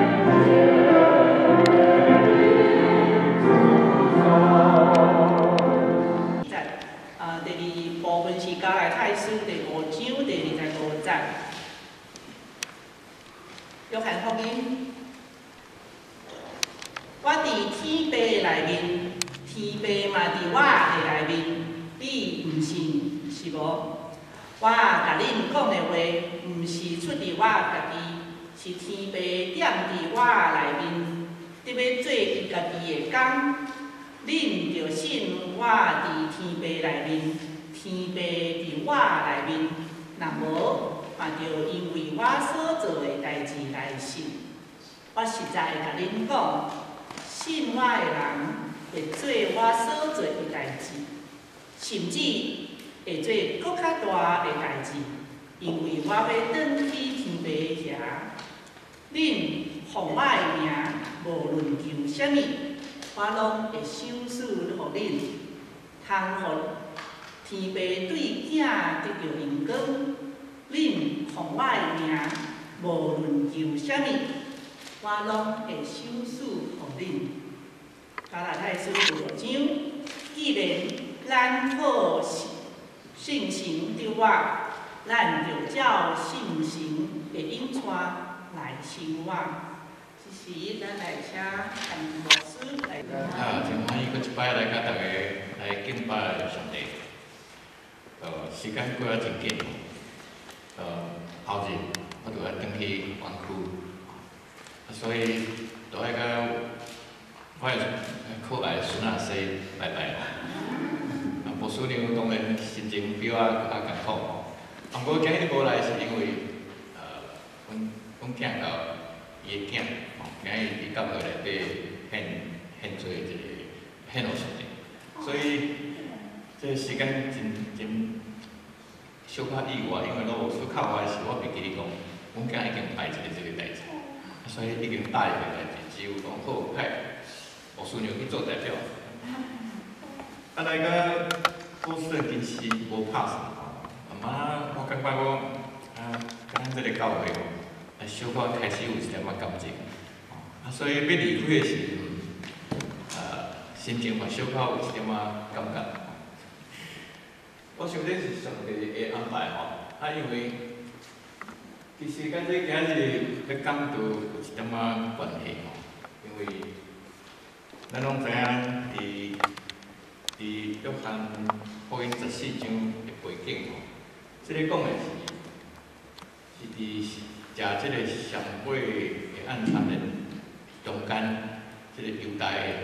第二部分是加来太师第5章第25节。约翰福音，我伫天父内面，天父嘛伫我的内面，你毋信是无？我甲恁讲的话，毋是出伫我家己，是天父点伫我内面，伫要做伊家己的工。恁着信我伫天父内面，天父伫我内面，若无，嘛着因为我所做的代志来信。我实在甲恁讲，信我的人会做我所做的代志，甚至会做搁较大的代志，因为我要转去天父遐。恁奉我的名，无论求啥物，我拢会赏赐互恁，通互天父对囝得到荣光。恁奉我的名，无论求啥物，我拢会赏赐互恁。加拉太书第5章，既然咱靠信心对我，咱就照信心的引带来生活。这时，咱来请陈牧师来。 真欢喜，搁一摆来甲大家来敬拜上帝。时间过啊真紧，后日我就要转去园区，所以就爱甲我的可爱孙仔说拜拜吼。牧师娘当然心情比我较艰苦吼。不过今日无来是因为阮囝到伊的囝吼，今日伫教会内底献做一个献互上帝，所以这时间真小可意外，因为老师靠我的时，我袂记哩讲，阮囝已经摆一个这个代志，所以已经答应个代志，只有讲好派牧师娘去做代表。啊，来个古圣今时无拍算吼，我感觉咱这个教会吼，小可开始有一点仔感情，所以要离开的时心情嘛小可有一点仔感觉。我想这是上帝的安排吼，因为其实甲这今日要讲到有一点仔关系吼，因为咱拢知影伫约翰福音14章的背景吼，这个讲的是伫食这个上尾的暗餐的中间，这个犹大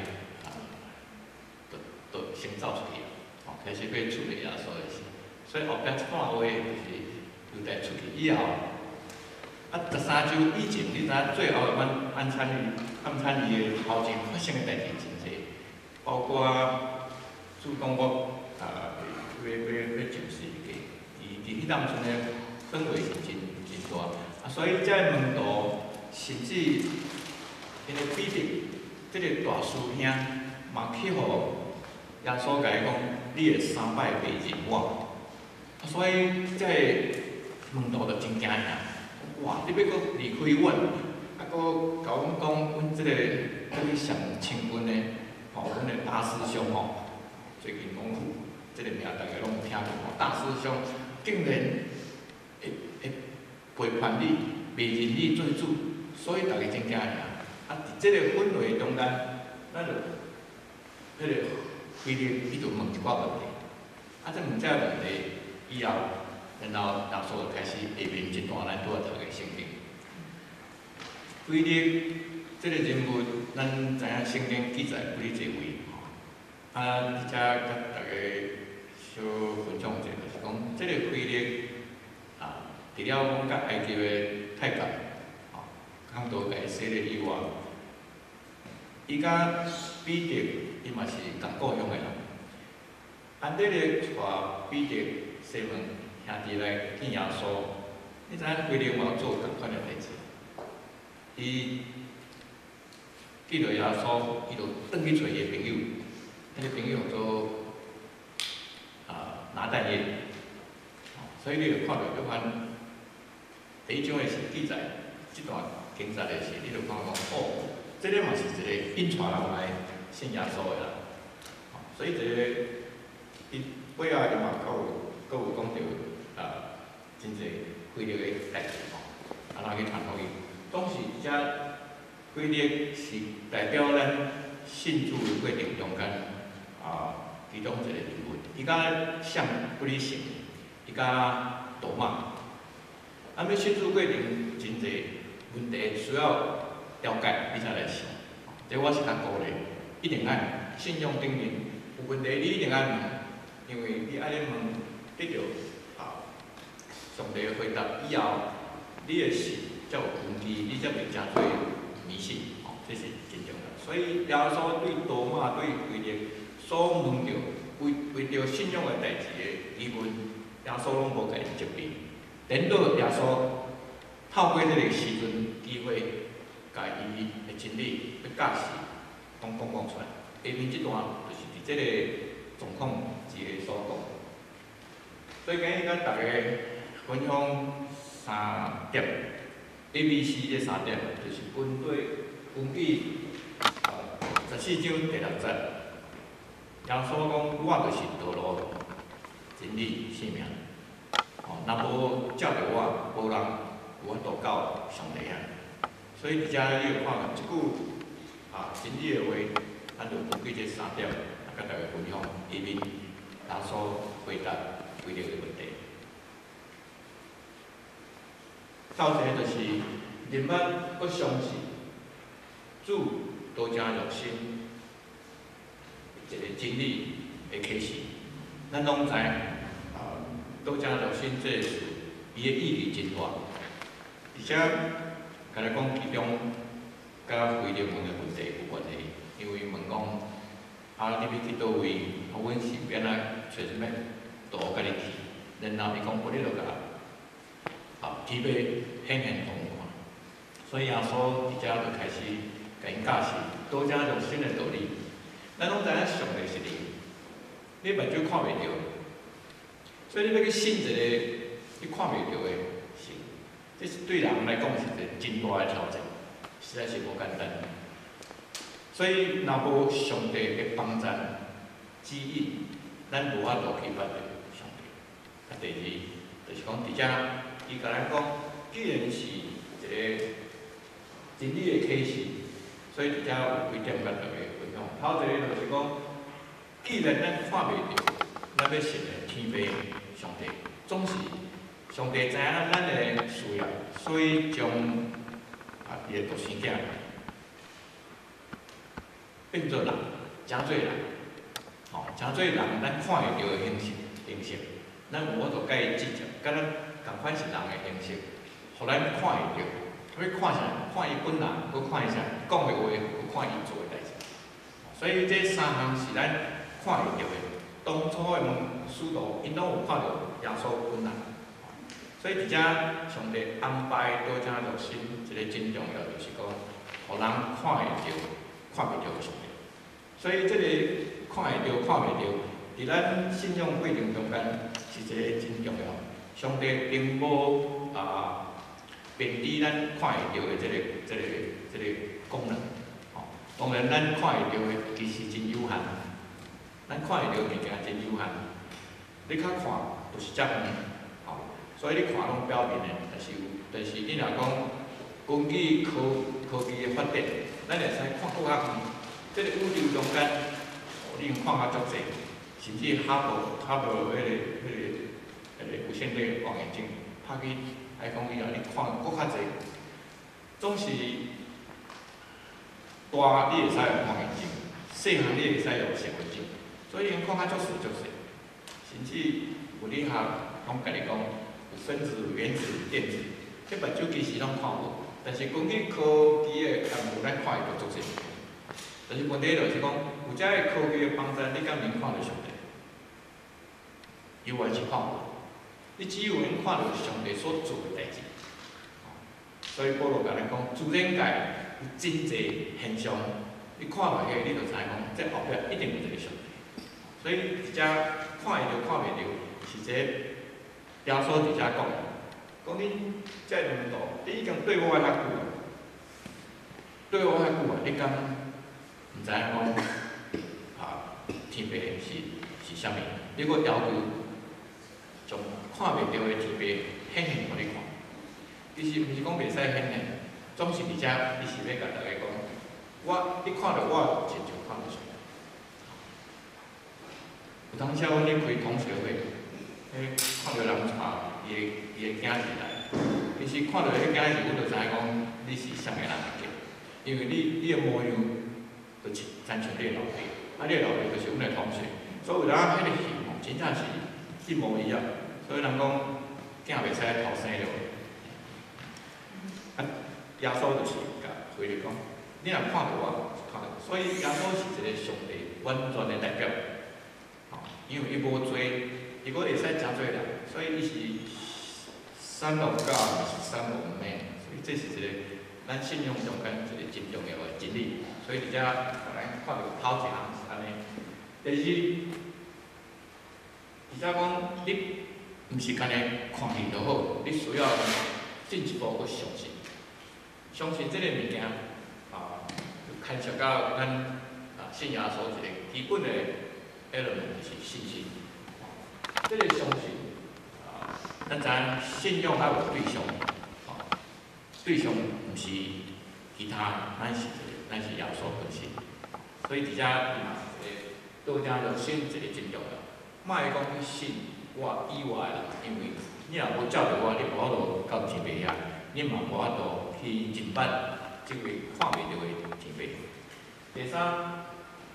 就先走出去。开始要处理耶稣的事，所以后壁串话就是犹大出去以后，13周以前，你知影最后的晚餐伊的头前发生的代志真济，包括主讲我要上世纪，伫迄当阵的氛围是真大，所以这门徒甚至因为彼得这个大师兄嘛去互耶稣甲伊讲。你会3摆袂认我，所以这门徒就真惊吓。哇！你要搁离开阮，搁甲阮讲，阮这个上亲近的，阮的大师兄吼，最近讲这个名大家拢有听过吼。大师兄竟然会背叛你，袂认你做主，所以大家真惊吓。伫这个氛围中间，咱就迄个。伊就问一寡问题，这问这问题以后，然后耶稣就开始下面一段咱拄仔读的圣经。腓力这个人物，咱知影圣经记载几侪位，遮甲大家小分享者，就是讲这个腓力除了讲甲埃及的太监，讲到甲伊洗礼以外，伊甲彼得。伊嘛是同故乡的人，安德烈带彼得、西门兄弟来见耶稣。你知影腓力嘛有做同款的代志？伊见到耶稣，伊就转去找伊的朋友，迄个朋友做拿但业。所以你就看到约翰第1章的是记载，这段警察的是，你就看讲哦，这个嘛是一个引带人来信耶稣的啦。所以这个伊尾仔伊嘛佫有讲到真侪规律的代志吼，安怎去传福音？当时遮规律是代表咱信主的过程中间其中一个人物，伊甲像不离性，伊甲多马。要信主过程真侪问题需要了解，你才来信。这我是较鼓励，一定爱信仰顶面有问题，你一定爱问，因为你爱咧问，得到上帝的回答以后，你的信才有根基，你才袂真做迷信，这是真重要。所以耶稣对多马对腓力所问到为着信仰的代志的疑问，耶稣拢无甲伊责备，等到耶稣透过这个时阵机会，甲伊的真理去教示，讲出来。下面这段就是伫这个状况之下所讲。所以今日甲大家分享3点 ，ABC 这3点，就是根据14章第6节，耶稣讲：我就是道路、真理、生命。若无照着我，无人有法度到上帝啊。所以伫遮你有看到即句真理的话，咱就根据这3点，甲大家分享里面耶稣回答几个问题。头一个就是人物要相信主多加热心，一个真理的启示。咱拢知多加热心这个事，伊的意义真大，而且甲咱讲其中甲腓力问的问题有关系，因为问讲你要去倒位？阮是变来找啥物道甲你去？然后伊讲，你就甲天马显现互看。所以耶稣伫遮就开始甲因教示多加热心的道理。咱拢知影上帝是灵，你目睭看袂着，所以你要去信一个你看袂着的神，这是对人来讲是一个真大的挑战，实在是无简单。所以若无上帝的帮助指引，咱无法度去捌着上帝。第二就是讲伫遮，伊甲咱讲，既然是一个真理的启示，所以伫遮有几点甲大家分享。头一个就是讲，既然咱看袂着，咱要信的天父上帝，总是上帝知影咱的需要，所以将伊的独生囝变做人，真做人，真做人，咱看会着的形式，咱有法度甲伊直接，甲咱共款是人的形式，互咱看会着。要看啥？看伊本人，搁看伊啥？讲的话，搁看伊做的代志。所以这3项是咱看会着的。当初的使徒，因拢有看到耶稣本人。所以伫遮上帝安排多加热心，一个真重要就是讲，互人看会着、看袂着的上帝。所以这个看会着、看袂着，伫咱信仰过程中间是一个真重要。上帝并无贬低咱看会着的这个功能。当然，咱看会着的其实真有限，咱看会着物件真有限。你较看就是遮远，所以你看拢表面的，但是你若讲根据科技的发展，咱会使看更较远。这个宇宙中间，你用看较足济，甚至哈勃无线电望远镜拍去海空以后，你看更较济。总是大你会使用望远镜，细汉你会使用显微镜，所以看较足细，甚至物理学拢甲你讲有分子、原子、电子，这目睭其实拢看无，但是根据科技的项目，咱看会到足济。但是问题就是讲，有遮个科技的帮助，你敢能看到上帝？有还是看无？你只有能看到上帝所做的代志。所以保罗甲咱讲，自然界有真济现象，你看落去，你就知影讲，这后壁一定有一个上帝。所以伫遮看会着、看袂着，是这耶稣伫遮讲，讲你这两道，你已经对我遐久啊， 对我遐久啊，你敢毋知影讲天白是啥物？你搁要求从看袂到的天白显现互你看，其实毋是讲袂使显现，总是而且你是要甲大家讲，你看到我亲像看到上。有当时阮咧开同学会，看到人带伊个囝儿来，其实看到迄囝儿，阮就知影讲你是啥物人来嘅，因为你个模样，就亲像你个老爸，你个老爸就是阮个同学，所以有当迄个戏吼，真正是一模一样。所以人讲囝袂使偷生了，耶稣就是甲回嚟讲，你若看到我，看到，所以耶稣是一个上帝完全的代表。因为伊无做，伊阁会使真做人，所以伊是三无教，是三无误的，所以这是一个咱信仰中间一个真重要的真理。所以伫遮，互咱看到头一项是安尼。第二，而且讲你毋是干呢看见就好，你需要进一步去相信，相信这个物件牵涉到咱信仰所一个基本的。element 就是信心，这个相信咱知影信仰还有对象，对象毋是其他，咱是耶稣本身，所以伫遮伊嘛是一个道家就信一个真重要，莫会讲去信我以外啦，因为你若无照着我，你无法度到天边遐，你嘛无法度去尽办即位看袂到的天边。第三。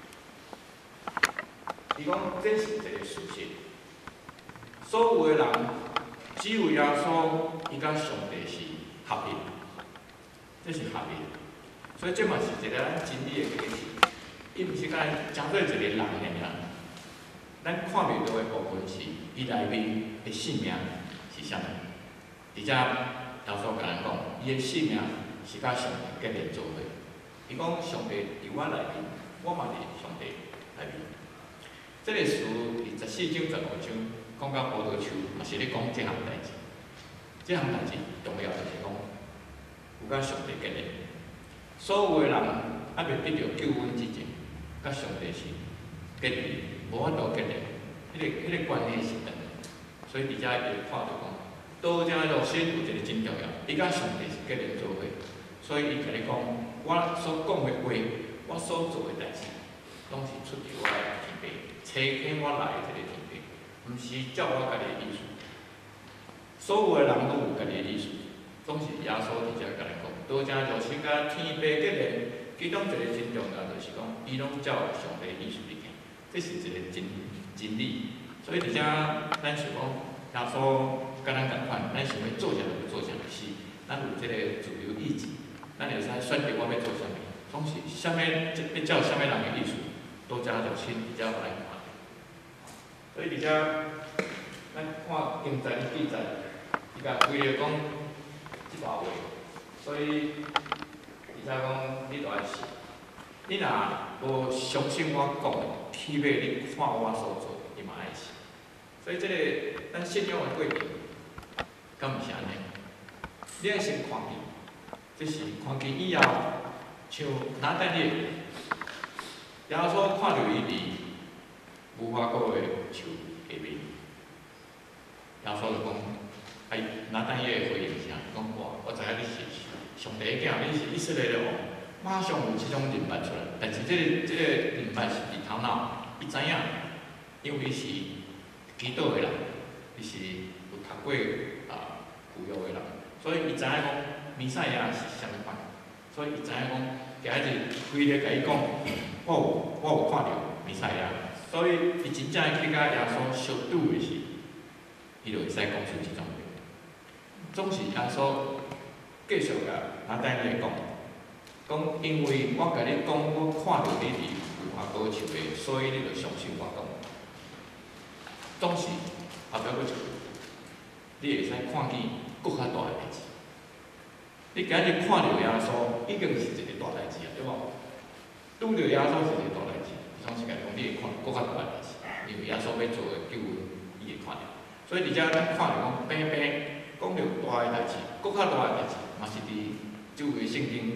伊讲这是一个事实，所有的人只有耶稣，伊甲上帝是合一，这是合一。所以这嘛是一个咱真理的启示，伊毋是甲咱真做一个人尔尔。咱看袂到的部分是伊内面的性命是啥物？而且耶稣甲咱讲，伊的性命是甲上帝结连做伙。伊讲上帝伫我内面，我嘛伫上帝内面。这个词伫14章、15章讲到葡萄树，嘛是咧讲这项代志。这项代志重要就是讲，有甲上帝结连。所有的人还未得到救恩之前，甲上帝是结连，无法度结连。迄个关系是等。所以伫遮会看到讲，道家肉身有一个真重要，伊甲上帝是结连做伙。所以伊甲你讲，我所讲的话，我所做的代志，拢是出自我的天命。找起我来的一个天命，毋是照我家己的意思。所有的人拢有家己的意思，总是耶稣伫遮甲咱讲，道成肉身甲天地结连，其中一个真重要就是讲，伊拢照上帝的意思去行，这是一个真理。所以伫遮咱想讲，耶稣甲咱共款，咱想要做啥就做啥，是咱有即个自由意志，咱会使选择我要做啥物，总是啥物要照啥物人的意思，道成肉身伫遮互咱看。所以伫遮，咱看经载记载，伊甲规个讲即段话，所以伫遮讲你著爱信。你若无相信我讲的，起码你看我所做，你嘛爱信。所以这个咱信仰的过程，敢毋是安尼？你爱先看见，这是看见以后，像拿但业，耶稣看到伊伫无花果的树下面，耶稣就讲：拿但业回应啥？讲我知影你是上帝的囝，你是以色列的王。马上有即种认捌出来，但是这个认捌是伫头脑，伊知影，因为伊是基督的人，伊是有读过旧约的人，所以伊知影讲弥赛亚是啥物款，所以伊知影讲，今日规日甲伊讲，我有看到弥赛亚，所以伊真正去甲耶稣相拄的是，伊就会使讲出即种话。总是耶稣继续甲拿但业讲。讲，因为我甲你讲，我看到你伫无花果树的，所以你就相信我讲。总是后壁佫一句，你会使看见佫较大的代志。你今日看到耶稣，已经是一个大代志啊，对无？拄着耶稣是一个大代志，总是甲你讲，你会看佫较大的代志，因为耶稣要做的救恩，伊会看到。所以伫遮咱看到讲，平平讲到大的代志，佫较大的代志，嘛是伫周围圣经。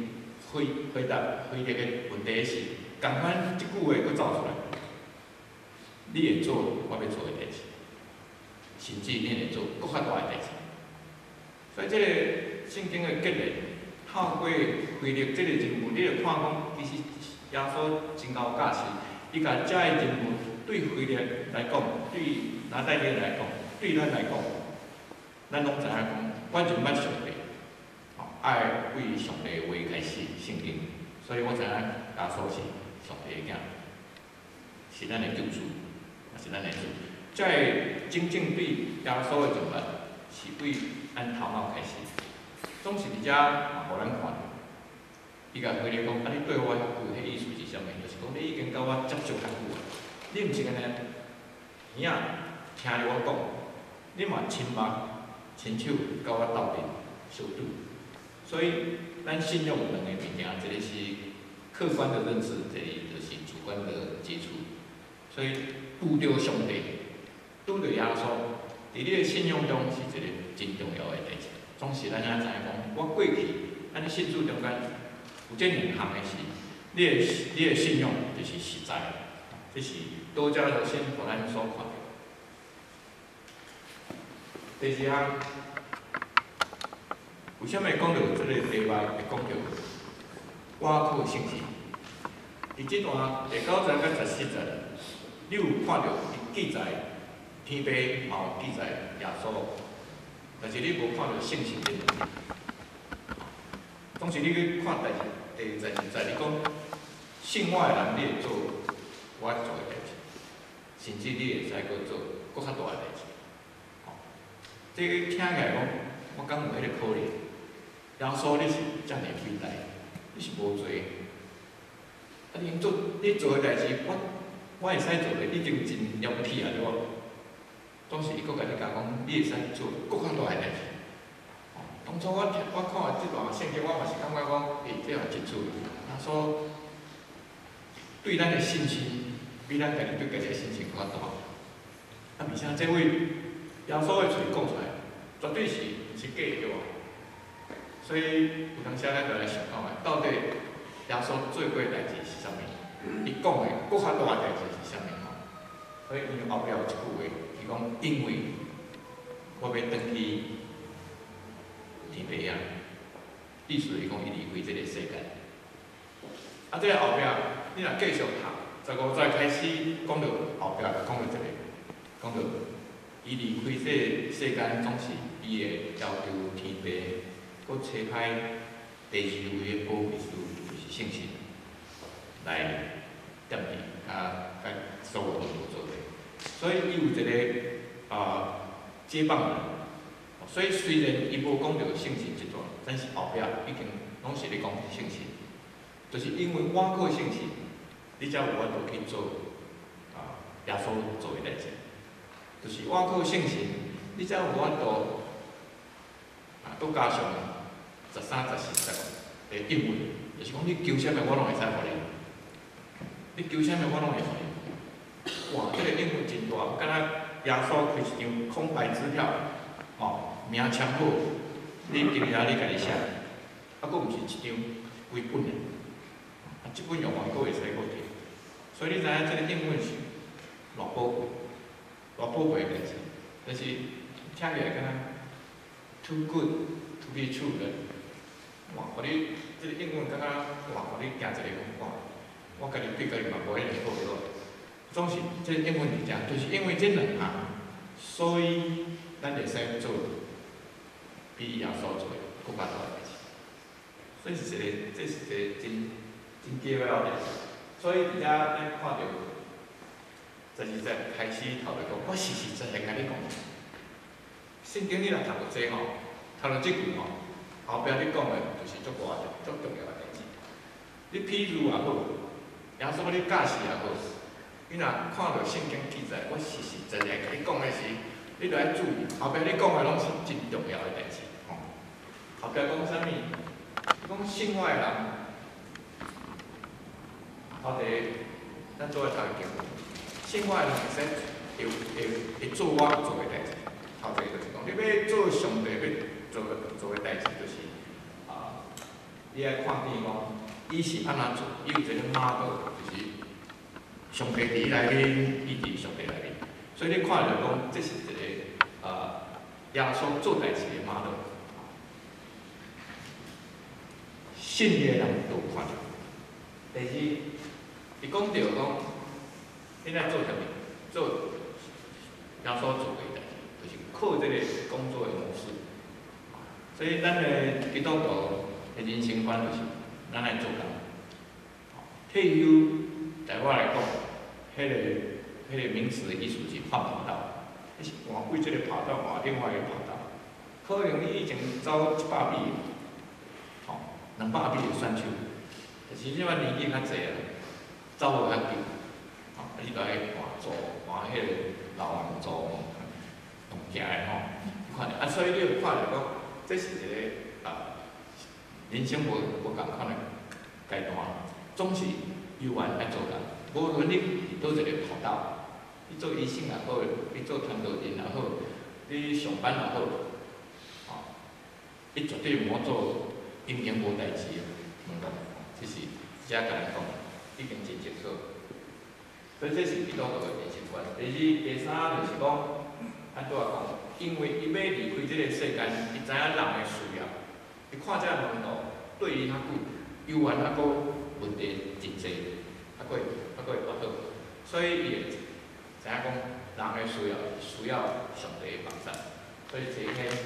回答回答的问题是，共款即句话佫走出来，你会做我要做的代志，甚至你会做佫较大的代志。所以即个圣经的结论，透过腓力即个人物，你就看讲，其实耶稣真有价值。伊甲遮个人物对腓力来讲，对拿带人来讲，对咱来讲，咱拢知影讲，我就捌上帝，爱为上帝的话开始圣经，所以我知影耶稣是上帝的囝，是咱的救主，也是咱的主。遮个真正对耶稣的崇拜，是为咱头脑开始，总是伫遮互咱看到。伊甲回嚟讲，啊，你对我遐久，迄意思是啥物？就是讲你已经甲我接触遐久啊，你毋是安尼，耳仔听着我讲，你嘛亲目、亲手甲我斗阵相拄。所以，咱信仰有两个物件，一个是客观的认识，一个就是主观的接触。所以，拄着上帝，拄着耶稣，伫你的信仰中是一个真重要的代志。总是咱影知影讲，我过去，咱的信主中间。有这两项的是，你的信仰就是实在，这是道家首先互咱所看到。第二项，为什么讲到这个题目会讲到我靠信心？伫这段第9节到14节，你有看到记载天父嘛有记载耶稣，但是你无看到信心的能力。总是你去看第12节，你讲信我的人，你会做我做的代志，甚至你会使佫做佫较大的代志。这个听起来讲，我敢有迄个可能？耶稣你是遮尔伟大，你是无做。啊，你做的代志，我会使做的已经真了不起啊，对无？总是伊佫甲你讲，你会使做佫较大的代志。当初我看即段圣经，我嘛是感觉讲，这也真趣。耶稣对咱的信心，比咱家己对家己的信心佫较大。啊，而且这位耶稣的嘴讲出来，绝对是假的对无？所以有当时咱就来想看下，到底耶稣做过的代志是啥物？伊讲的佫较大的代志是啥物？所以伊后壁有一句话，伊讲因为我要转去。天父啊，意思是讲伊离开这个世界。啊，这个后壁，你若继续读，15节开始讲到后壁，讲到这个，讲到伊离开这个世间，总是伊会要求天父，佮差派第2位的保惠师，就是圣神，来惦记，甲所有人做伙。所以伊有一个接棒人。所以虽然伊无讲到圣神这段，但是后壁已经拢是咧讲圣神，就是因为我靠圣神，你才有法度去做耶稣做的代志，就是我靠圣神，你才有法度佮加上13、14节的应允，就是讲你求啥物我拢会使互你，你求啥物我拢会互你。哇，这个应允真大，敢若耶稣开一张空白支票，名签好，你今日你家己写，啊，佫毋是一张规本的，即本用完佫会使佫摕。所以你知影这个应允是偌宝贵、偌宝贵的代志，但是听起来敢若 too good to be true 的，哇！互你这个应允敢若哇，互你行一个哇，我家己对家己嘛无迄个好了。总是这个应允是这样，就是因为这两项，所以咱会使做。比耶稣做佫较大的代志，所以是这是一个真奇妙的代志。所以伫遮咱看到12节开始头来讲，我实实在在甲你讲，圣经你若读到这吼，读到这句吼，后壁你讲的就是足大的、足重要的代志。你譬如也好，耶稣你教示也好，你若看到圣经记载，我实实在在甲你讲的是。你着爱注意，后壁你讲的拢是真重要的代志。后壁讲啥物？讲信我的人，头第咱做个头一经，信我的人会做我做的代志。头一个就是讲，你要做上帝要做的代志，就是你爱看见讲，伊是安怎做，伊有一个 model， 就是上帝伫内面，伊伫上帝内面，所以你看着讲，这是一个耶稣做代志的 model。信的人都有看到。第二，伊讲到讲，你来做啥物？做耶稣做的代志，就是靠这个工作的模式。所以咱的基督徒的人生观就是，咱来做工。退休，在我来讲，迄个名词的意思是换跑道，迄是换为这个跑道换另外一个跑道。可能你以前走100米，200米就算手，但是即摆年纪较济啊，走无较紧，你就爱换迄个老人组，用行的吼，看着所以你有看着讲，这是一个人生无共款的阶段，总是有缘爱做人，无论你伫倒一个跑道，你做医生也好，你做传道人也好，你上班也好，你绝对毋好做永远无代志的工作，这是遮甲来讲，已经真清楚。所以这是基督徒的人生观。第二、第三就是讲，安怎讲？因为伊要离开这个世间，伊知影人的需要，伊看这个门路对伊较久，有缘还佫问题真济，还佫会跋倒，所以伊会知影讲人的需要上帝的帮助，所以这个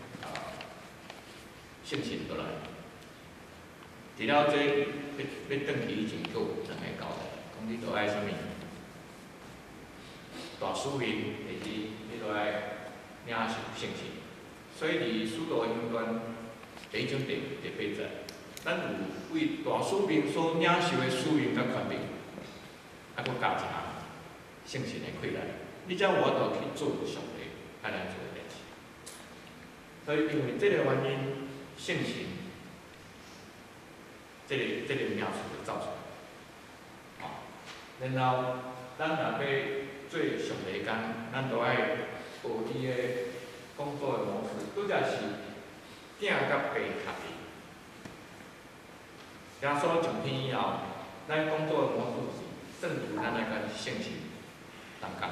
信心倒来。除了这要转去以前，佫有两个交代，讲你着爱啥物？大使命，第二，你着爱领受信心。所以伫使徒行传第1章第8节，咱有为大使命所领受的使命甲权柄，还佫加一项信心的气力。你才有法度去做上帝爱咱做的代志。所以因为这个原因，信心。这个描述就造出来，然后咱若要做上帝工，咱都爱学伊的工作的模式，拄则是囝甲爸合意。耶稣上天以后，咱工作的模式是正如咱那个性情同工，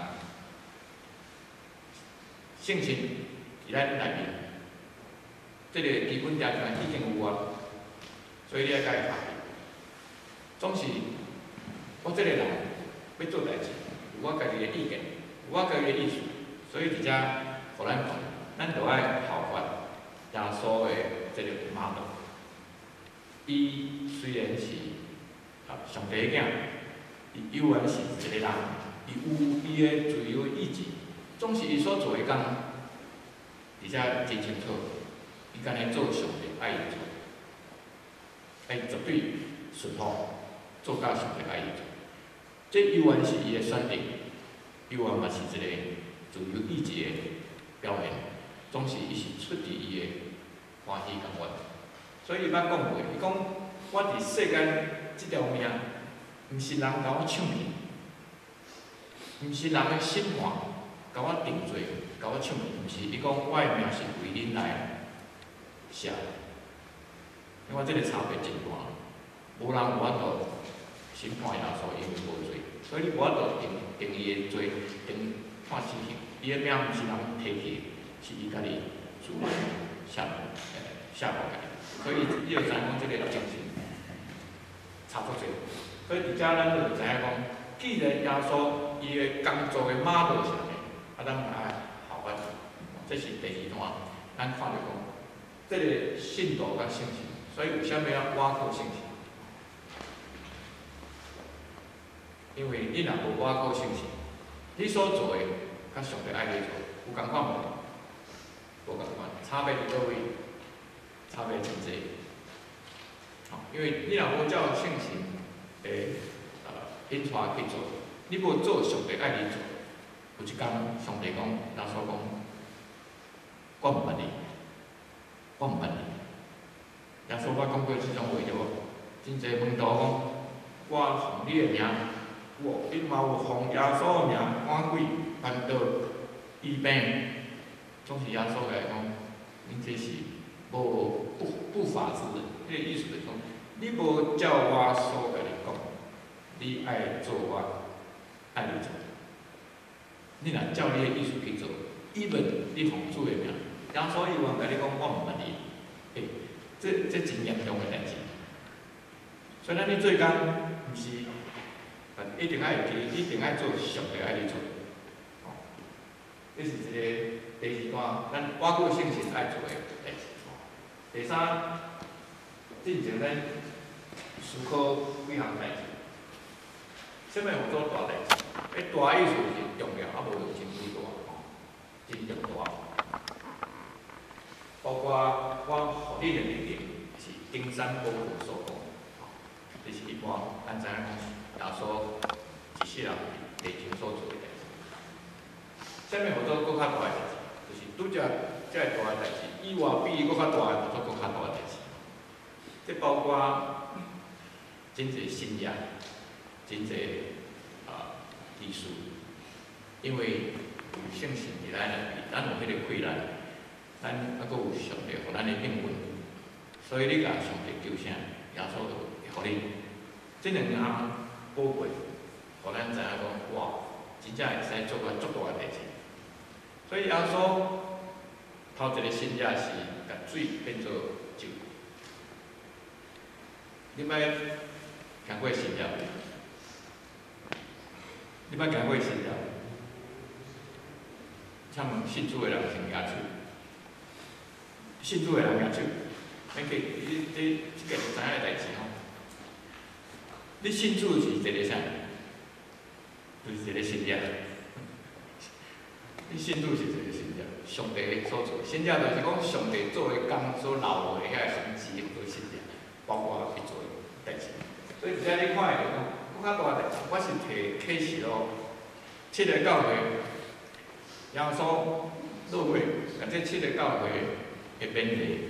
性情伫咱内面，这个基本条件已经有啊。所以你爱甲伊合意，总是我这个人要做代志，有我家己的意见，有我家己的意思，所以伫遮互咱讲，咱着爱效法耶稣的这个 model。伊虽然是上帝的囝，伊有缘是一个人，伊有伊的自由意志，总是伊所做的工，伫遮真清楚，伊干呢做上帝爱伊做。绝对顺服，做到上帝爱伊做。这有缘是伊的选择，有缘嘛是一个自由意志的表现。总是伊是出自伊的欢喜感愿。所以伊捌讲过，伊讲我伫世间这条命，毋是人甲我唱去，毋是人的审判甲我定罪，甲我唱去，毋是。伊讲我的命是为恁来写。因为这个差别真大，无人有法度审判耶稣，因为无罪，所以你无法度定伊的罪，定判死刑。伊的命毋是人摕去，是伊家己自愿下报家己。所以你就知影讲这个精神差足济。所以伫遮咱就知影讲，既然耶稣伊的工作的 model 是安尼，咱爱效法。这是第2段，咱看着讲，这个信徒甲信心。所以有啥物啊倚靠信心？因为你若无倚靠信心，你所做的甲上帝爱你做有共款无？无共款，差别伫倒位？差别真济。因为你若无照信心引出去做，你无做上帝爱你做，有一天上帝讲，耶稣讲，我毋捌你，我毋捌你。耶稣捌讲过即种话对无？真侪门徒讲，我奉你的名，因嘛有奉耶稣的名赶鬼、办道、医病，总是耶稣来讲，恁这是不法之人， 个意思就是讲，你无照我所甲你讲，你爱做我爱你做。你若照你的意思去做，even你奉主的名，然后所以我甲你讲，我毋捌你，这真严重的代志。所以咱咧做工，毋是一定爱记，一定爱做上帝爱你做。这是一个第二段，咱挖过信心爱做的代志。第三，进前咱思考几项代志。什么叫做大代志？大意思是重要，无就真几大，真重大。包括我互你的命令是登山宝训所讲，这是一般咱知影讲耶稣一世人地球所做的代志。什么叫做搁较大的代志？就是拄则遮个大的代志，以外比伊搁较大的，叫做搁较大的代志。这包括真侪信仰，真侪艺术，因为有圣神伫咱内面，咱有迄个困难，咱搁有上帝互咱的应允，所以你甲上帝求啥，耶稣就会互你。这两项宝贵，互咱知影讲，哇，真正会使做个足大的代志。所以耶稣头一个新约是甲水变做酒。你捌听过新约？你捌听过新约？像信主的人先举手，信主的人举手，免去这个知影的代志吼。你信主是一个啥？就是一个新约。你信主是一个新约，上帝所做。新约就是讲上帝做的工所留下的遐个痕迹，叫做新约，包括伊做的代志。所以遮你看会到讲，搁较大代志，我是摕启示录7个教会，耶稣落尾，甲这7个教会的勉励，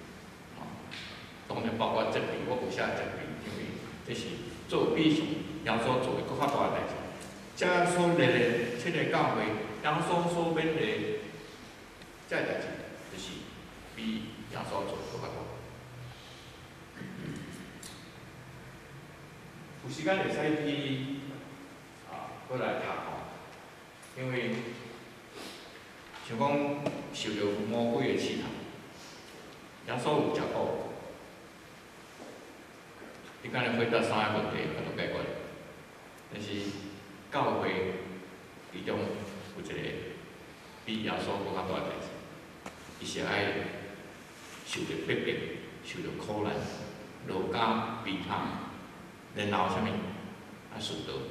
当然包括责备，我有写责备，因为这是做比上耶稣做的搁较大的代志。遮所列的7个教会，耶稣所勉励遮代志，就是比耶稣做的搁较大。有时间会使去过来读吼，因为像讲受到魔鬼的试探，耶稣有食过，你敢若回答3个问题，他都解决。但是教会其中有一个比耶稣搁较大的代志，伊是爱受到逼迫、受到苦难、劳加逼迫。然后啥物顺道，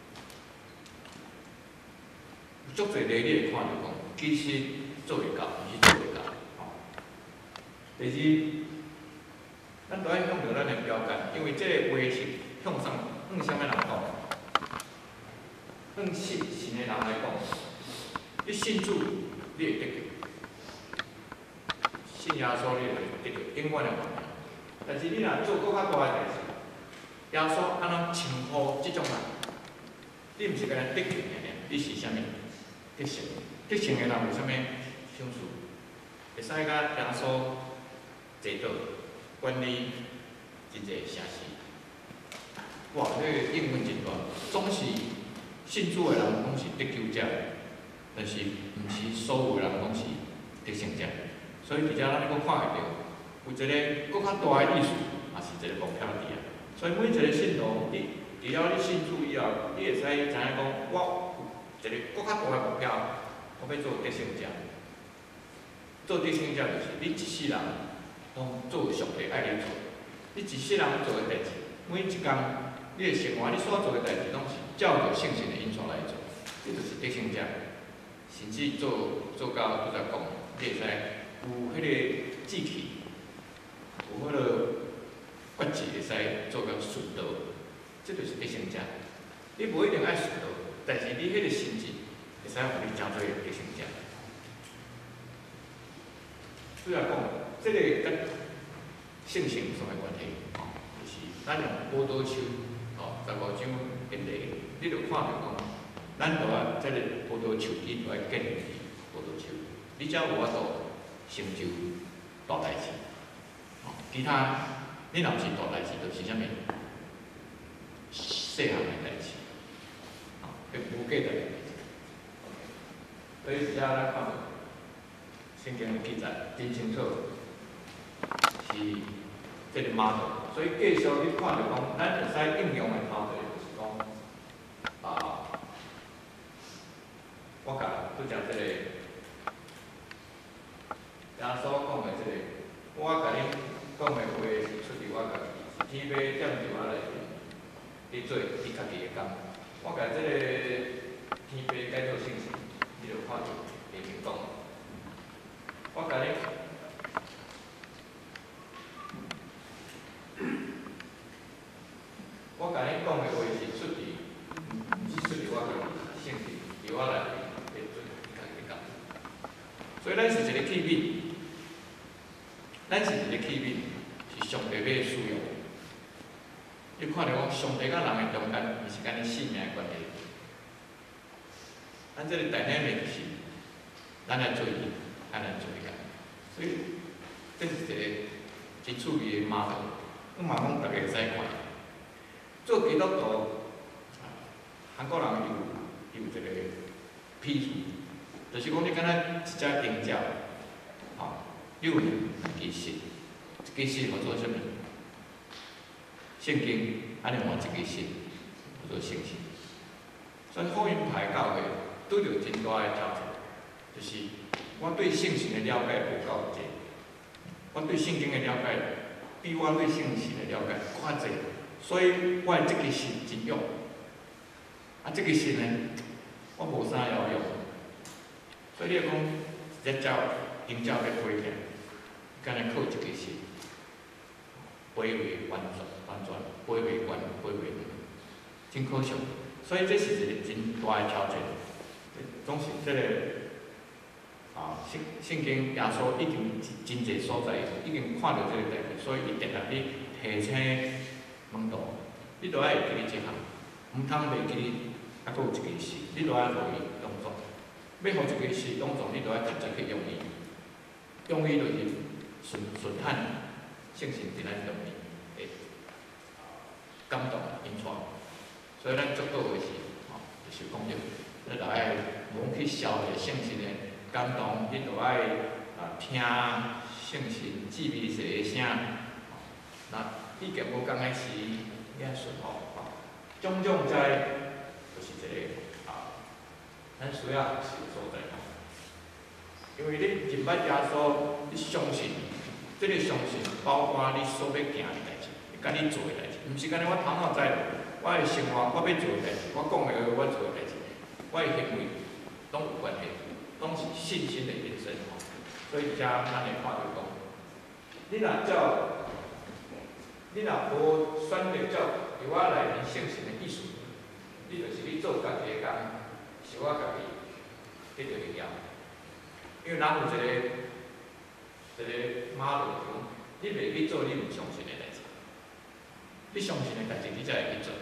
有足侪例你会看到讲，其实做会到，毋是做袂到。第二，咱都爱向着咱的标杆，因为这个话是向啥物人讲？向信的人来讲，你信主，你会得救；信耶稣，你会得救，永远的福。但是你若做搁较大的代志，耶稣安怎称呼即种人？你毋是干得救的尔，你是啥物？得胜。得胜的人有啥物赏赐？会使甲耶稣坐倒，管理真侪城市。哇，这个应允真大。总是信主的人拢是得救者，但是毋是所有人拢是得胜者。所以伫遮咱阁看会到，有一个搁较大的意思，也是一个目标伫啊。所以每一个信徒，除了你信主以后，你会使知影讲，我有一个搁较大的目标，我要做得胜者。做得胜者就是你一世人拢做上帝爱你做，你一世人做的代志，每一工你的生活，你所做的代志，拢是照着圣神的引导来做，这就是得胜者。甚至做到拄则讲，你会使有迄个志气，有迄个决志会使做到顺道，这就是得胜者。你无一定爱顺道，但是你迄个心志会使互你真做得胜者。虽然讲，这个跟圣神有什么关系？就是咱用葡萄树，15张建立，你著看着讲，咱著啊，这个葡萄树枝著爱建立葡萄树，你才有法度成就大代志。其他你你若是大代志，就是啥物？细汉的代志，无价值的代志。所以只要咱看到圣经的记载真清楚，是这个 model。所以继续你看着讲，咱会使应用的头一个就是讲，我甲拄则这个耶稣讲的这个，我甲恁讲的话是出自我家己，天要踮伫我内面，你做你家己的工。我甲这个天父改做信息，你就看到明明讲。我甲你，我甲你讲的话是出自，毋是出自我家己信息，伫我内面会做你家己的工。所以咱是一个器皿，咱是一个器皿，是上帝要使用。你看着讲，上帝甲人的中间，毋是干你性命的关系。咱这个dynamic是，咱来做伊，咱来做伊个。所以，这是一个真趣味的 model。我嘛讲大家会使看。做基督徒，韩国人有一个譬喻，就是讲你敢若一只鹰鸟，你有一支线，一支线叫做啥物？圣经，安尼换一支线叫做圣经。所以福音派教会拄着真大的挑战，就是我对圣经的了解无够济，我对圣经的了解比我对圣经的了解较济，所以我的这支线真用，这支线呢，我无啥要用，所以你讲一只鹰鸟要飞起来，敢若靠一支线，飞袂完全飞袂完，飞袂远，真可惜。所以这是一个真大的挑战。总是这个圣经耶稣已经真侪所在已经看到这个代志，所以伊定定咧提醒门徒，你著爱会记哩即项，毋通袂记哩，还佫有一件事，你著爱互伊当作。要互一件事当作，你著爱直接去用伊，用伊就是顺探圣神伫咱中面会感动引带，所以咱做到的是，就是讲着，你著爱无去消灭圣神的感动，你著爱听圣神滋味者的声，那意见无共的时，你爱顺服，种种在就是一个咱需要学习的所在。因为你认捌耶稣，你相信，这个相信包括你所要行的代志，甲你做的代志，毋是干那我头脑知道，我的生活，我要做的代志，我讲的话，我做的代志，我的行为，拢有关系，拢是信心的延伸。所以遮咱的话就讲，你若无选择照伫我内面圣神的意思，你就是你做家己的工，是我家己得着力量。因为咱有一个 model 讲，你袂去做你毋相信的代志，你相信的代志，你才会去做。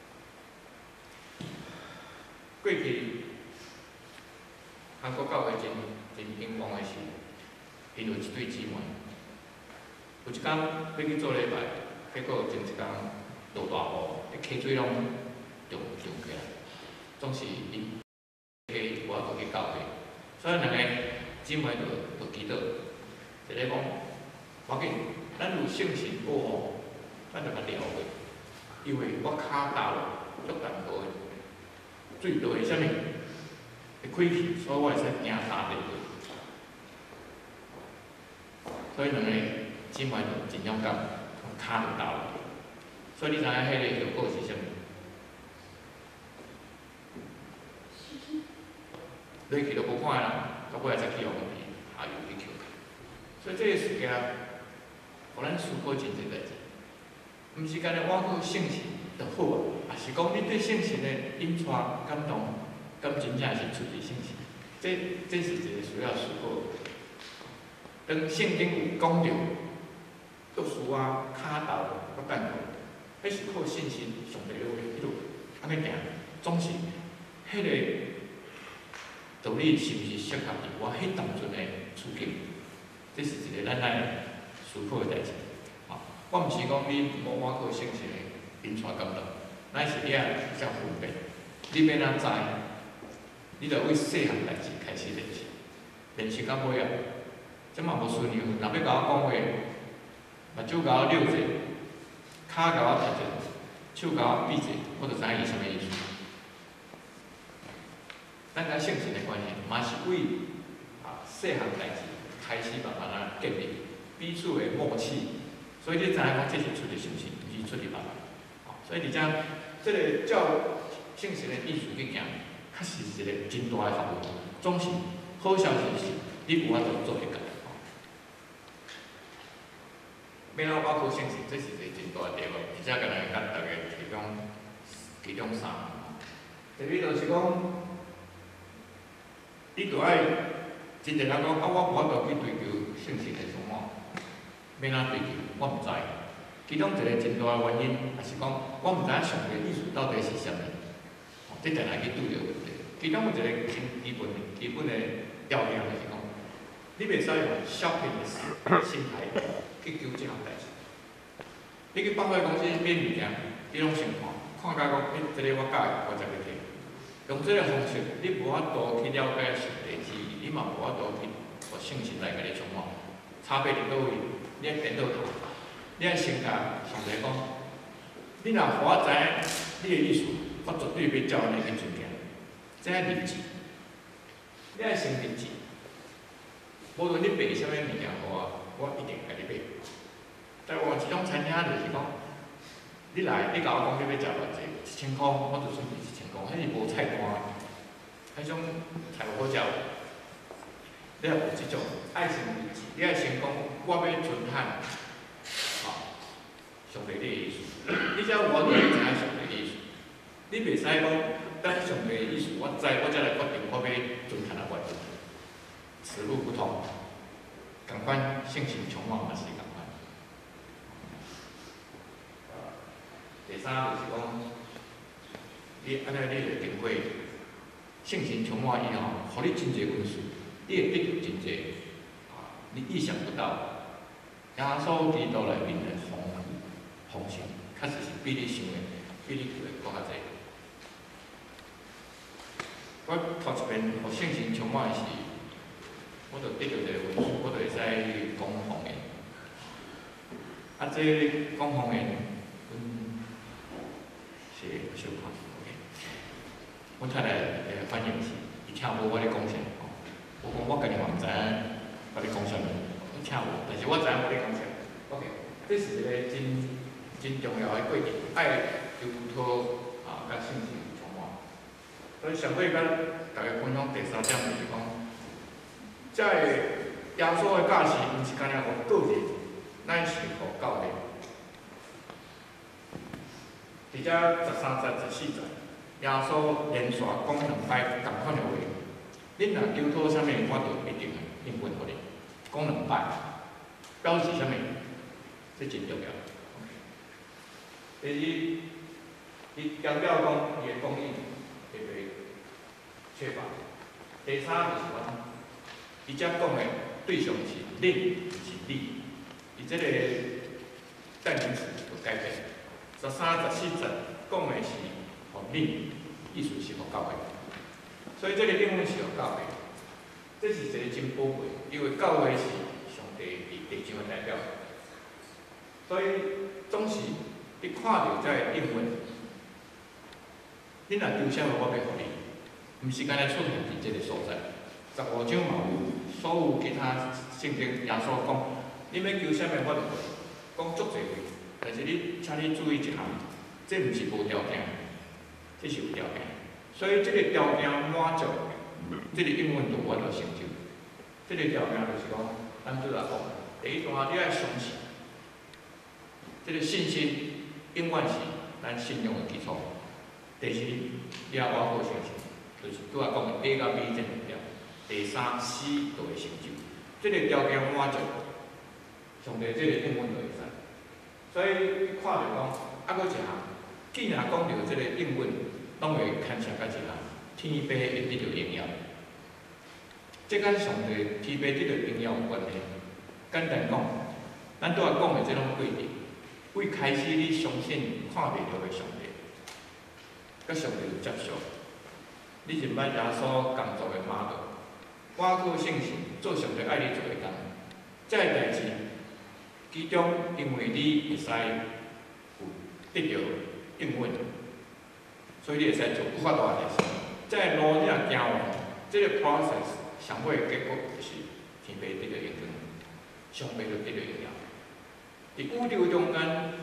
过去韩国教会真兴旺的是，因有一对姊妹，有一天要去做礼拜，结果前一天落大雨，溪水拢涨起来，总是伊溪我过去教会，所以两个姊妹就祈祷，一个讲，我紧，咱有圣神保护，咱就甲调过，因为我骹踏落足淡薄的，水道会啥物会开去，所以我会使行踏入去。所以两个姊妹就真勇敢，骹就踏落去。所以你知影迄个效果是啥物？落去都无看啦，到尾才去用问题，下游去捡。所以这个事件，互咱思考真侪代志。毋是干那我靠圣神就好啊，也是讲你对圣神的引带感动，敢真正是出自圣神。这是一个需要思考的。当圣经有讲到，约书亚骹头我等候，迄是靠信心上帝的话，迄路安尼行，总是迄个道理是毋是适合伫我迄当阵的处境？这是一个咱来思考的代志。 我毋是讲你无挖过性性的因传感动，乃是你啊才分辨，你要哪知？你着为细汉代志开始练习，练习到尾啊，即嘛无顺利。若要甲我讲话，目睭甲我溜者，骹甲我踢者，手甲我比者，我着知影伊啥物意思。咱甲性情的关系，嘛是为细汉代志开始慢慢啊建立彼此的默契，所以你知影讲这是出于心情，毋是出于别个。所以而且，即个照性情的意思去行。确实是一个真大的学问，总是好消息是，你有法度做会到。要哪挖苦性情，这是一个真大的题目，而且敢若甲大家其中三。第二就是讲，你着爱真侪人讲我无法度去追求性情的充满，要哪追求，我毋知。其中一个真大的原因，也是讲我毋知影上帝意思到底是啥物。这定来去拄着问题。其中有一个基本的要领就是讲，你袂使用小骗的心态去求这项代志。你去百货公司买物件，你拢先看甲讲，这个我喜欢，我才去摕。用这个方式，你无法度去了解上帝旨意，你嘛无法度去互信心来甲你充满。差别伫倒位？你爱颠倒头，你爱先甲上帝讲，你若互我知影你的意思。我绝对要照安尼去遵行，这爱日志，你爱先日志。无论你买啥物物件互我一定甲你买。在我即种餐厅就是讲，你来，你甲我讲你要食偌济，1000块，我就算你1000块，迄是无菜单的，迄种菜有好食。你若有即种爱先日志，你爱先讲我要存汉，上帝你的意思，你才有法度知影上帝的意思。你袂使讲，等上帝的意思，我知，我才来决定我要遵行啊，我遵行。此路不通，共款性情充满嘛是共款。第三就是讲，你安尼你就经过性情充满以后，互你真侪恩赐，你会得到真侪你意想不到。耶稣基督内面的丰盛，确实是比你想的，比你以为搁较侪。我头一遍互性情充满的是，我着得到一个文书，我着会使讲方言。这讲方言，是小看 ，OK。阮太太的反应是，伊听无我咧讲啥，我讲我家己嘛毋知影我咧讲啥物，伊听无，但是我知影我咧讲啥 ，OK。这是一个真重要的过程，爱求讨甲性情。所以上尾甲大家分享第三点就是讲，这个耶稣的教示，毋是干那互个人，乃是互教会。伫遮13节、14节，耶稣连续讲2摆同款的话。恁若求讨啥物，我就一定应允互你。讲2摆，表示啥物？这真重要。第二，伊强调讲伊的供应会袂缺乏。第三就是讲，伊遮讲的对象是恁，是你。伊这个代名词有改变。13、14节讲的是互恁，意思是互教会。所以这个英文是互教会，这是一个真宝贵，因为教会是上帝伫地上的代表。所以总是你看到这个英文，你若求啥物，我要互你。毋是干那出现伫即个所在，15章嘛有，所有其他圣经耶稣讲，你要求啥物我就互你，讲足侪话。但是请你注意一项，这毋是无条件，这是有条件。所以这个条件满足，这个英文就有法度成就。这个条件就是讲，咱拄来讲，第一段你爱相信，这个信心永远是咱信仰的基础。第二，你要我好相信。就是拄仔讲的 A 甲 B 这两条，第三 C 就会成就。这个条件满足，上帝这个英文就会使。所以你看着讲，搁一项，既然讲到这个英文，拢会牵涉到一项天父会得到荣耀。这跟上帝天父得到荣耀有关系。简单讲，咱拄仔讲的这种规定， 为开始你相信看袂到的上帝，甲上帝有接触，你认捌耶稣工作的马路，我靠信心做上帝爱你做的工，这个代志，其中因为你会使有得到应允，所以你会使做有法度的代志。这个路你若行完，这个 process 上尾的结果就是天父得到应允，上帝就得到荣耀。伫宇宙中间，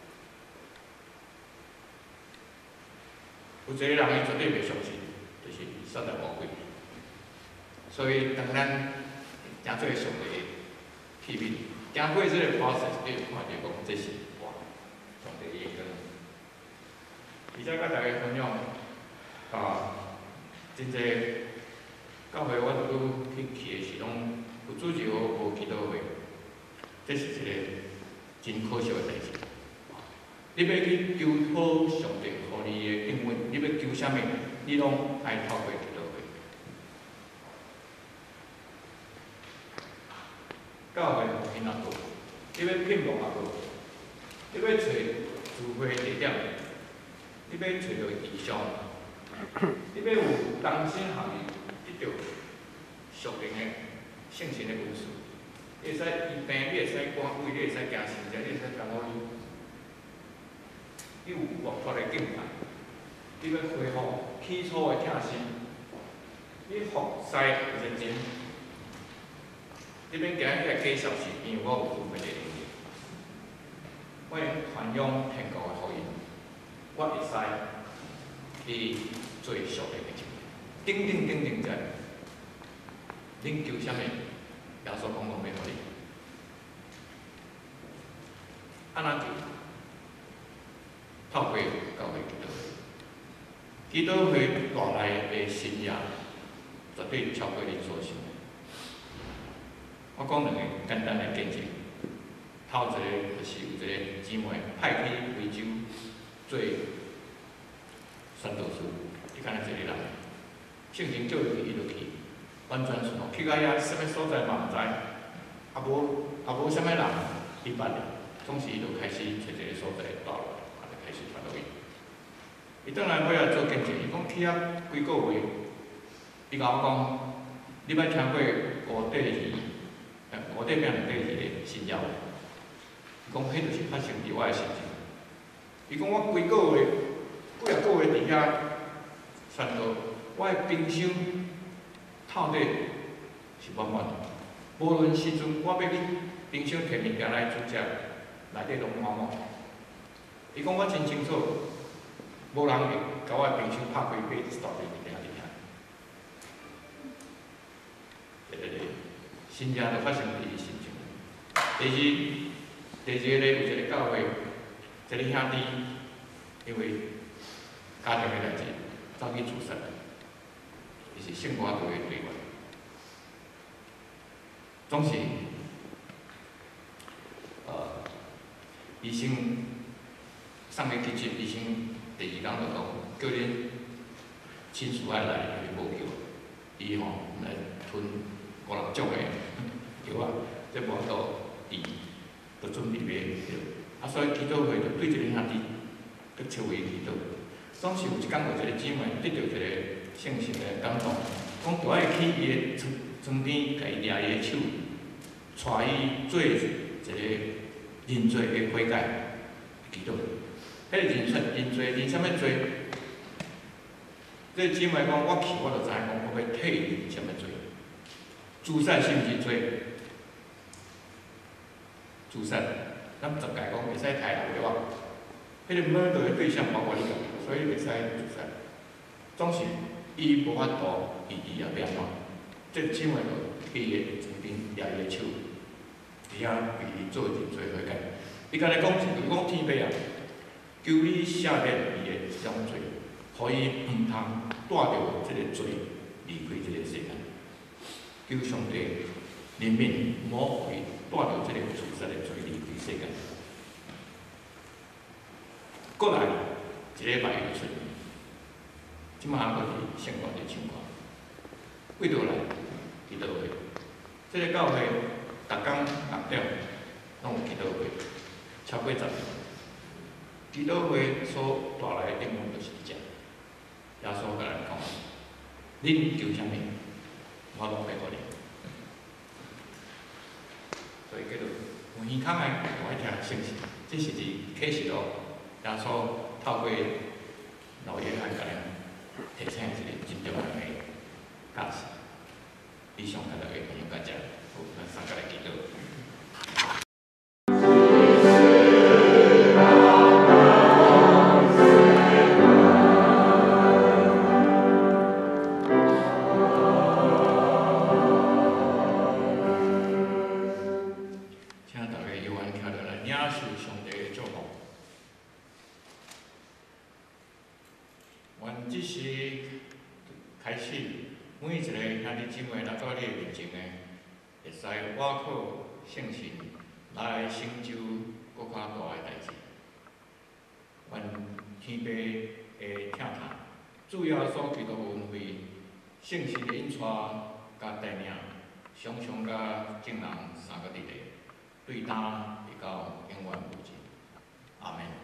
有一个人伊绝对袂相信，就是撒旦魔鬼。所以当咱行做上帝的器皿，行过这个 process， 你就看到讲这是哇，上帝的应允。而且甲大家分享，真济教会我拄去的是拢有主持无祈祷会，这是一个真可惜的代志。你要去求讨上帝互你的应允，你要求啥物，你拢爱透过祈祷会。教会无因那多，你要聘望也无，你要找聚会地点，你要找到异象，你要有同心合意，得到属灵的圣神的恩赐。你会使医病，你会使赶鬼，你会使行神迹，你会使讲福音。你有活泼的敬拜，你要恢复起初的疼心，你服侍认真，你免惊迄个假消息，因为我有准备的能力，我用传扬天国的福音，我会使去做属灵的经历，等等在，恁求啥物？耶稣讲讲要互你，安怎求？透过教会祈祷会带来的信仰，绝对超过恁所想。我讲两个简单的见证。头一个就是有一个姊妹派去非洲做宣道士，伊敢若一个人，圣经叫伊就去。完全顺服，去到遐，啥物所在嘛毋知，无啥物人去捌的，总是伊就开始找一个所在倒落，就开始传福音。伊转来尾仔做见证，伊讲去遐几个月，伊甲我讲，你捌听过五帝鱼，五帝饼两帝鱼的神谣？伊讲迄就是发生伫我的身上。伊讲我几个月伫遐宣道，我的冰箱。透底是满满的，无论时阵我要去冰箱摕物件来煮食，内底拢满满。伊讲我真清楚，无人会甲我冰箱拍开买一大堆物件伫遐。新正就发生伫伊身上。第二个咧，有一个教会，一个兄弟，因为家庭的代志，走去自杀。伊是圣歌队的队员，总是医生送去急诊，医生第二天就讲，叫恁亲属爱来，因为无救，伊吼来吞5、6种的药啊，这无到治，就准备要着。所以祈祷会就对这个兄弟，佮找伊祈祷。总是有一天有一个姊妹得到一个。圣神的感动，讲就爱去伊的床边，甲伊抓伊的手，带伊做一个认罪的悔改祈祷。迄个认罪认啥物罪？这姊妹讲，我去我就知影讲，我要替伊认啥物罪？自杀是毋是罪？自杀，咱十界讲袂使杀人对吧？迄个 murder 的对象包括你家己，所以袂使自杀。总是。伊无法度，伊也变怎？这姊妹就去伊的床边抓伊的手，伫遐为伊做认罪悔改。伊甲你讲一句，讲天父啊，求你赦免伊的这种罪，互伊毋通带着这个罪离开这个世界。求上帝怜悯，莫互伊带着这个自杀的罪离开世界。过来一礼拜就出。即马还佫是相关的情况，几倒来，祈祷会。这个教会，逐工6点拢有祈祷会，超过10年。 基督会所带来的应用就是这，耶稣甲咱讲，恁求啥物，我拢会互你。所以叫做有耳孔诶，我爱听信息，这是伫启示录，耶稣透过老约翰甲咱提醒一个真重要诶价值。以上甲大家分享到这，好，咱三个来祈祷。请大家由阮听到来领受上帝的祝福。阮即时开始，每一个兄弟姊妹来到你的面前的，会使挖靠圣神来成就搁较大的代志。阮天父会疼他，主要所基督恩惠，圣神的引带甲带领，常常甲众人三个伫咧，对担会到永远无尽。阿门。